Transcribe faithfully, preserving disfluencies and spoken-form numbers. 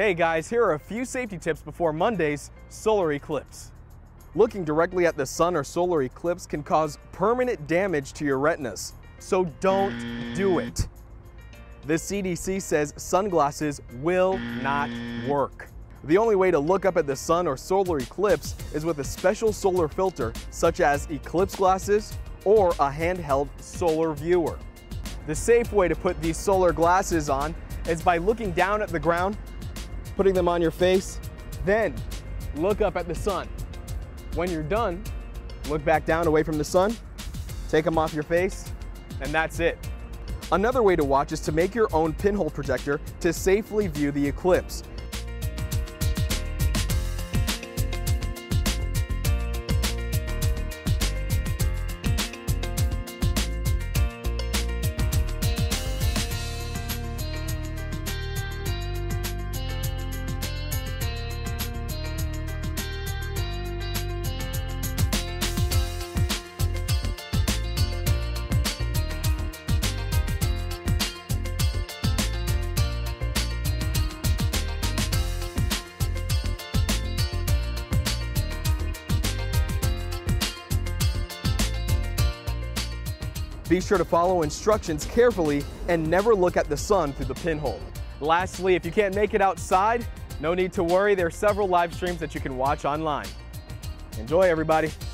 Hey guys, here are a few safety tips before Monday's solar eclipse. Looking directly at the sun or solar eclipse can cause permanent damage to your retinas, so don't do it. The C D C says sunglasses will not work. The only way to look up at the sun or solar eclipse is with a special solar filter, such as eclipse glasses or a handheld solar viewer. The safe way to put these solar glasses on is by looking down at the ground, putting them on your face, then look up at the sun. When you're done, look back down away from the sun, take them off your face, and that's it. Another way to watch is to make your own pinhole projector to safely view the eclipse. Be sure to follow instructions carefully and never look at the sun through the pinhole. Lastly, if you can't make it outside, no need to worry. There are several live streams that you can watch online. Enjoy, everybody.